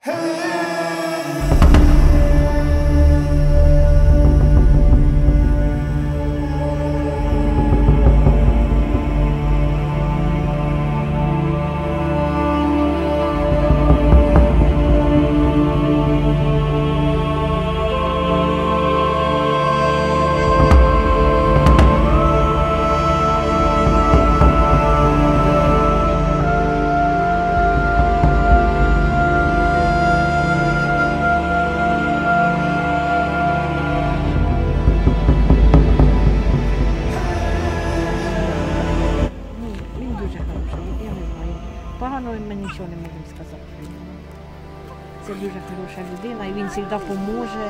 Поганого ми нічого не можемо сказати. Це дуже хороша людина і він завжди поможе.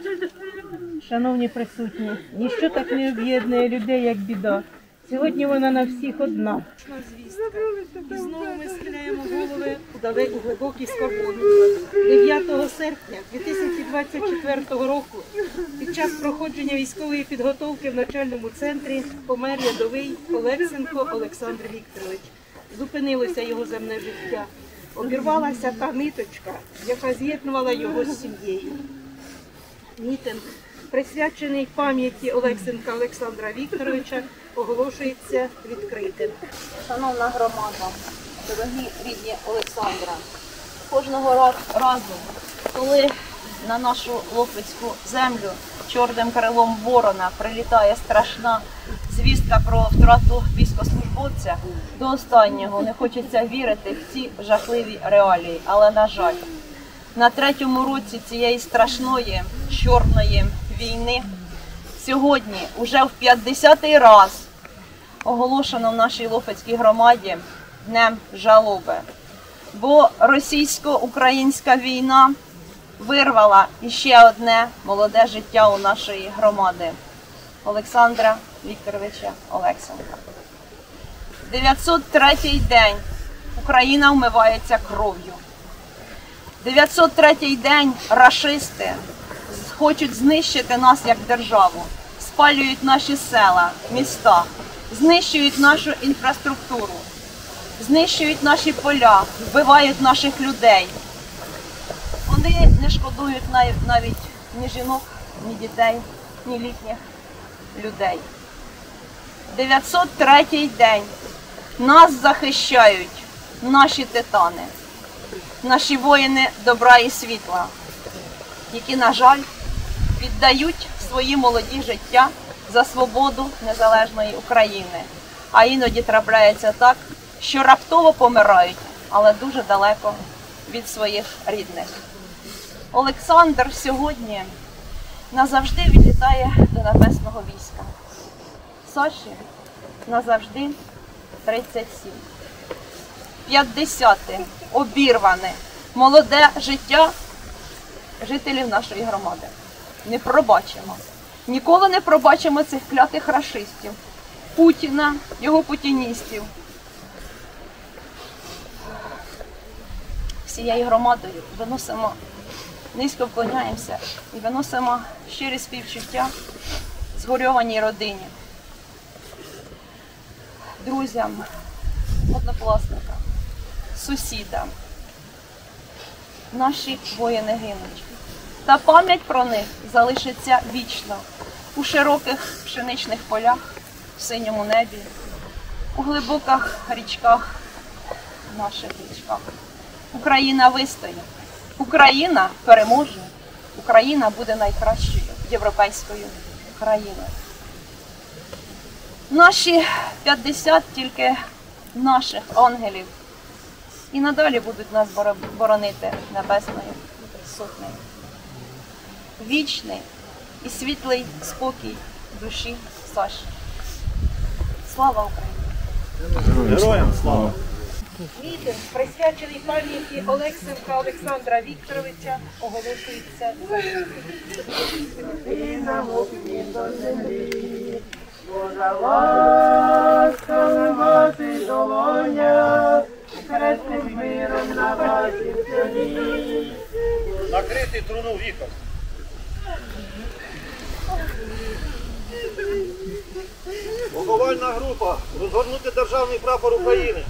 Шановні присутні, ніщо так не об'єднує людей, як біда. Сьогодні вона на всіх одна. І знову ми схиляємо голови у глибокій скорботі. 9 серпня 2024 року під час проходження військової підготовки в навчальному центрі помер рядовий Олексенко Олександр Вікторович. Зупинилося його земне життя. Обірвалася та ниточка, яка з'єднувала його з сім'єю. Мітинг, присвячений пам'яті Олексенка Олександра Вікторовича, оголошується відкритим. Шановна громада, дорогі рідні Олександра, кожного разу, коли на нашу Лохвицьку землю чорним крилом ворона прилітає страшна звістка про втрату військовослужбовця, до останнього не хочеться вірити в ці жахливі реалії. Але, на жаль, на 3-му році цієї страшної чорної війни сьогодні уже в 50-й раз оголошено в нашій Лохвицькій громаді Днем жалоби. Бо російсько-українська війна вирвала іще одне молоде життя у нашої громади – Олександра Вікторовича Олексенка. 903-й день Україна вмивається кров'ю. 903-й день рашисти хочуть знищити нас як державу, спалюють наші села, міста, знищують нашу інфраструктуру, знищують наші поля, вбивають наших людей. Вони не шкодують навіть ні жінок, ні дітей, ні літніх людей. 903-й день нас захищають наші титани, наші воїни добра і світла, які, на жаль, віддають свої молоді життя за свободу незалежної України. А іноді трапляється так, що раптово помирають, але дуже далеко від своїх рідних. Олександр сьогодні назавжди відлітає до небесного війська. Саші назавжди 37. 50-те обірване молоде життя жителів нашої громади. Не пробачимо. Ніколи не пробачимо цих клятих рашистів, Путіна, його путіністів. Всією громадою виносимо, низько вклоняємося і виносимо щирі співчуття згорьованій родині, друзям, однокласникам, сусідам. Наші воїни гинуть. Та пам'ять про них залишиться вічно у широких пшеничних полях, в синьому небі, у глибоких річках, наших річках. Україна вистоїть, Україна переможе, Україна буде найкращою європейською країною. Наші 50 тільки наших ангелів і надалі будуть нас боронити небесною сотнею. Вічний і світлий спокій душі Саші. Слава Україні! Героям слава! Мітинг, присвячений пам'яті Олексенка Олександра Вікторовича, оголошується закритим. Божа ласка на вашій долонях, хрестним миром на вашій столі. Накрити труну віком. Поховальна група. Розгорнути державний прапор України.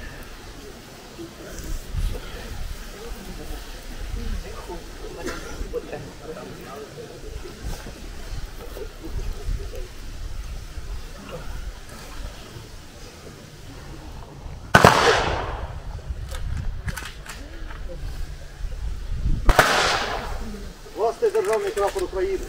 Власне державний прапор України.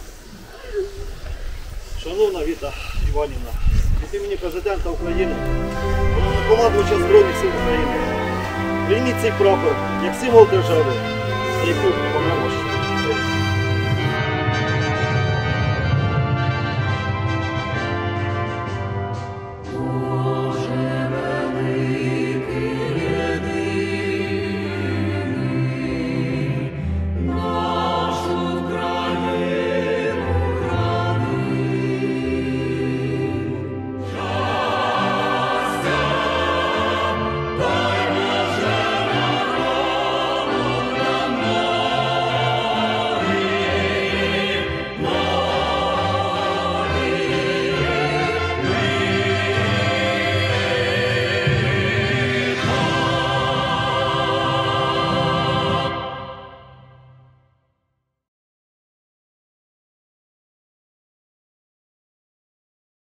Шановна Віта Іванівна, від імені Президента України, Головнокомандувача Збройних сил України, прийміть цей прапор як символ держави, за яку ми помремо.